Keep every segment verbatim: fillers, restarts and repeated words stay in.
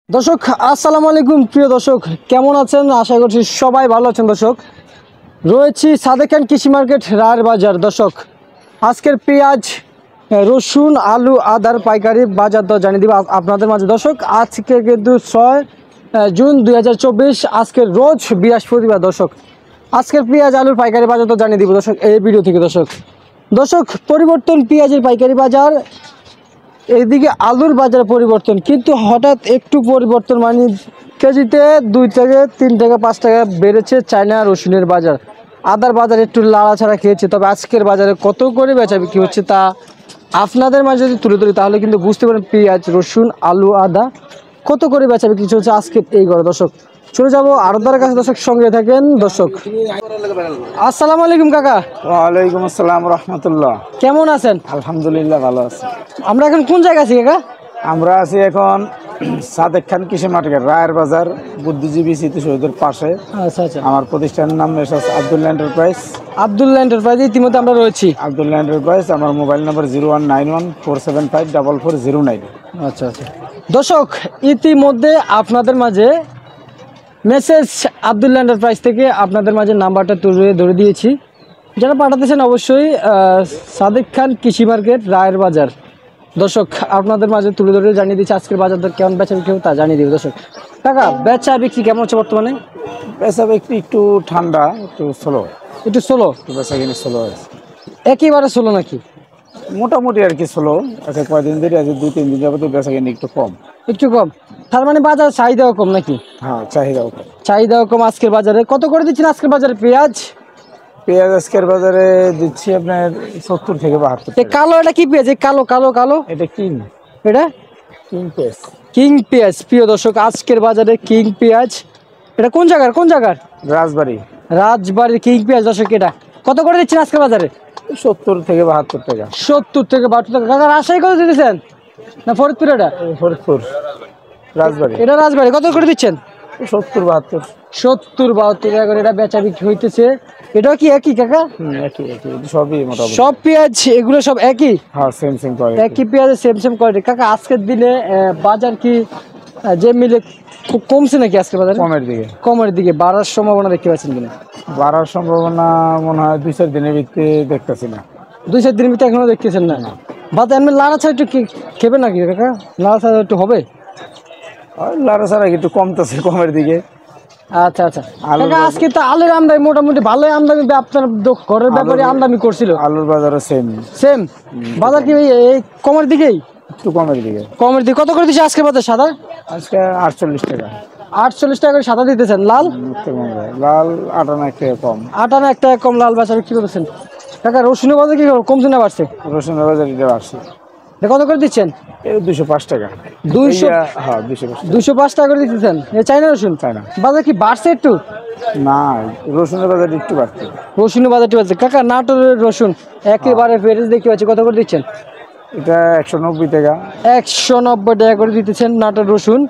দর্শক আসসালামু আলাইকুম। প্রিয় দর্শক কেমন আছেন? আশা করছি সবাই ভালো আছেন। দর্শক রয়েছি সাদেক খান কৃষি মার্কেট রায়ের বাজার। দর্শক আজকের পেঁয়াজ, রসুন, আলু, আদার পাইকারি বাজার দর জানিয়ে দিব আপনাদের মাঝে। দর্শক আজকে কিন্তু ছয় জুন দুই হাজার চব্বিশ, আজকের রোজ বৃহস্পতিবার। দর্শক আজকের পেঁয়াজ আলুর পাইকারি বাজার দর জানিয়ে দিব দর্শক এই ভিডিও থেকে। দর্শক দর্শক পরিবর্তন পেঁয়াজের পাইকারি বাজার, এইদিকে আলুর বাজারে পরিবর্তন, কিন্তু হঠাৎ একটু পরিবর্তন, মানে কেজিতে দুই থেকে তিন থেকে পাঁচ টাকা বেড়েছে চায়না রসুনের বাজার। আদার বাজার একটু লাড়াছাড়া খেয়েছে, তবে আজকের বাজারে কত করে বেচা বিক্রি হচ্ছে তা আপনাদের মাঝে যদি তুলে ধরি তাহলে কিন্তু বুঝতে পারেন পেঁয়াজ, রসুন, আলু, আদা কত করে বেচা বিক্রি চলছে আজকের এই ঘরে। দর্শক চলে যাবো আড়তদারের কাছে। দর্শক সঙ্গে থাকেন। দর্শক আসসালামু আলাইকুম কাকা। ওয়ালাইকুম আসসালাম রহমতুল্লাহ। কেমন আছেন? আলহামদুলিল্লাহ ভালো আছি। আমরা এখন কোন জায়গায় আছি কাকা? আমরা আছি এখন সাদেক খান কৃষি মার্কেট রায়ের বাজার, বুদ্ধিজীবী স্মৃতি শহীদের পাশে। আচ্ছা আচ্ছা। আমার প্রতিষ্ঠানের নাম messrs Abdullah enterprise. Abdullah enterprise ইতিমধ্যে আমরা রয়েছি। আব্দুল্লাহ এন্টারপ্রাইজ। আমার mobile number zero one nine one four seven five double four zero nine. আচ্ছা আচ্ছা। দর্শক ইতিমধ্যে আপনাদের মাঝে মেসেজ আব্দুল্লাহ এন্টারপ্রাইজ থেকে আপনাদের মাঝে নাম্বারটা তুলে ধরে দিয়েছি। যারা পাঠাতেছেন অবশ্যই সাদেক খান কৃষি মার্কেট রায়ের বাজার। দর্শক আপনাদের মাঝে তুলে ধরে জানিয়ে দিচ্ছি আজকের বাজার দর কেমন বেচা বিক্রি তা জানিয়ে দিব। দর্শক কাকা বেচা বিক্রি কেমন হচ্ছে বর্তমানে? বেচা বিক্রি একটু ঠান্ডা, একটু স্লো, একটু স্লো। বেচা কিনে স্লো আছে, একেবারে স্লো নাকি? মোটামুটি আর কি স্লো আছে। কয়দিন ধরে আছে, দুই তিন দিন যাবত বেচা কিনে একটু কম। একটু কম, তার মানে বাজার চাহিদাও কম নাকি? হ্যাঁ, চাহিদাও কম। চাহিদাও কম আজকের বাজারে। কত করে দিচ্ছেন আজকের বাজারে পেঁয়াজ? পেঁয়াজ আজকের বাজারে দিচ্ছি আপনার সত্তর থেকে বাহাত্তর। কালো এটা কি পেঁয়াজ? কালো কালো কালো এটা কিং, এটা কিং পেঁয়াজ। কিং পেঁয়াজ। প্রিয় দর্শক আজকের বাজারে কিং পেঁয়াজ। এটা কোন জায়গার কোন জায়গার? রাজবাড়ি। রাজবাড়ির কিং পেঁয়াজ। দর্শক এটা কত করে দিচ্ছেন আজকের বাজারে? সত্তর থেকে বাহাত্তর টাকা। সত্তর থেকে বাহাত্তর টাকা। কাকা রাজশাহী কত দিতেছেন না ফরিদপুর? এটা ফরিদপুর রাজবাড়ি। এটা রাজবাড়ি কত করে দিচ্ছেন? সত্তর বাহাত্তর। সত্তর বাহাত্তর টাকা করে এটা বেচা বিক্রি হইতেছে। এটাও কি একই কাকা? একই একই, সবই মোটামুটি সব পেঁয়াজ এগুলো সব একই? হ্যাঁ, সেম সেম কোয়ালিটি। একই পেঁয়াজের সেম সেম কোয়ালিটি। কাকা আজকের দিনে আহ, বাজার কি আহ, যে মিলে খুব কমছে নাকি আজকের বাজারে? কমের দিকে। কমের দিকে। বাড়ার সম্ভাবনা দেখতে পাচ্ছেন কিনা? বাড়ার সম্ভাবনা মনে হয় দুই চার দিনের ভিত্তি দেখতেছি না। দুই চার দিনের ভিতরে এখনো দেখতেছেন না? বাজার এমনি লাড়াছাড়া একটু কি খেবে নাকি কাকা? লাড়াছাড়া একটু হবে? লাড়া ছাড়া একটু কমতেছে কমের দিকে। আচ্ছা আচ্ছা। কাকা আজকে তো আলুর আমদানি মোটামুটি ভালোই আমদানি, আপনার দো- ঘরের ব্যাপারে আমদানি করছিল। আলুর বাজারও সেম সেম বাজার কি এই- এই কমের দিকেই? একটু কমের দিকে। কমের দিকে। কত করে দিচ্ছে আজকে বাজার সাদা? আজকে আটচল্লিশ টাকা। আটচল্লিশ টাকা করে সাদা দিতেছেন। লাল? একটু কম যায়। লাল আটান্ন এক টাকা কম। আটান্ন এক টাকা কম লাল বাজার কি করতেছেন? কাকা রসুনের বাজার কি কমছে না বাড়ছে? রসুনের বাজার এটা আসছে। এটা কত করে দিচ্ছেন? এই দুশো পাঁচ টাকা। দুইশো? এইয়া, হ্যাঁ দুশো পাঁচ টাকা। দুইশো পাঁচ টাকা করে দিতেছেন। এই চাইনা রসুন চায়না বাজার কি বাড়ছে একটু? না, রসুনের বাজার একটু বাড়ছে। রসুনের বাজারটি বাড়ছে। কাকা নাটোরের রসুন একেবারে ফেরেজ দেখতে পাচ্ছি, কত করে দিচ্ছেন? এটা একশো নব্বই টাকা। একশো নব্বই টাকা করে দিতেছেন নাটোর রসুন।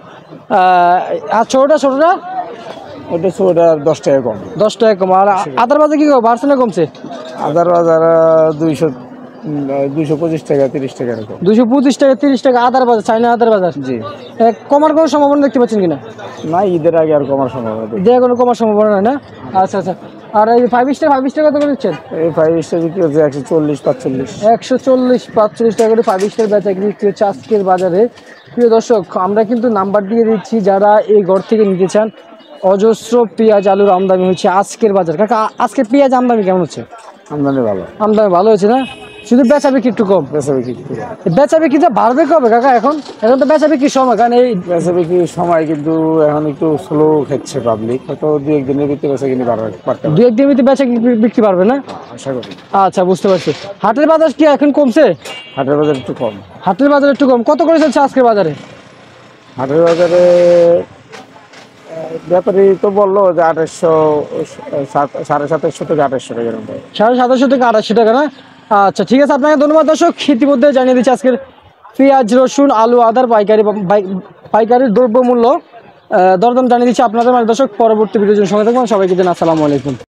আর ছোটোটা ছোটোটা ওটা ওটা দশ টাকা কম। দশ টাকা কম। আর আদার বাজার কি বাড়ছে না কমছে? আদার বাজার দুইশো দুইশো পঁচিশ টাকা তিরিশ টাকা এরকম। দুইশো পঁচিশ টাকা তিরিশ টাকা আদার বাজার, চাইনা আদার বাজার। জি। এক কমার কোনো সম্ভাবনা দেখতে পাচ্ছেন কিনা? না, ঈদের আগে আর কমার সম্ভাবনা দেখি। দেয়া কোনো কমার সম্ভাবনা হয় না? আচ্ছা আচ্ছা। আর এই ফাইভ স্টার ফাইভ স্টার কত করে দিচ্ছেন? এই ফাইভ স্টার বিক্রি হচ্ছে একশো চল্লিশ পাঁচচল্লিশ। একশো চল্লিশ পাঁচচল্লিশ টাকা করে ফাইভ স্টার বেচা বিক্রি হচ্ছে আজকের বাজারে। প্রিয় দর্শক আমরা কিন্তু নাম্বার দিয়ে দিচ্ছি, যারা এই ঘর থেকে নিতে চান। অজস্র পেঁয়াজ আলুর আমদানি হচ্ছে আজকের বাজার। কাকা আজকে পেঁয়াজ আমদানি কেমন হচ্ছে? আমদানি ভালো। আমদানি ভালো হচ্ছে না, শুধু বেচা বিক্রি একটু কম। বেচা বিক্রি একটু কম। বেচা বিক্রিটা বাড়বে কবে কাকা? এখন এখন তো বেচা বিক্রির সময়, কারণ এই বেচা বিক্রির সময়, কিন্তু এখন একটু স্লো খাচ্ছে পাবলিক। হয়তো দু একদিনের ভিতরে বেচা কিনে পারবে পারতে দু একদিন ভিতরে বেচা বিক্রি পারবে না? আশা করি। আচ্ছা বুঝতে পারছি। হাটের বাজার কি এখন কমছে? হাটের বাজার একটু কম। হাটের বাজার একটু কম। কত করে চলছে আজকের বাজারে? হাটের বাজারে ব্যাপারী তো বললো যে আঠাশশো সাড়ে সাতাশশো থেকে আঠাশশো টাকা এরকম। সাড়ে সাতাশশো থেকে আড়াইশো টাকা না? আচ্ছা ঠিক আছে, আপনাকে ধন্যবাদ। দর্শক ইতিমধ্যে জানিয়ে দিচ্ছি আজকের পেঁয়াজ, রসুন, আলু, আদার পাইকারি পাইকারি দ্রব্যমূল্য দরদাম জানিয়ে দিচ্ছি আপনাদের। দর্শক পরবর্তী ভিডিওর জন্য সঙ্গে থাকবেন। সবাইকে জানাই আসসালামু আলাইকুম।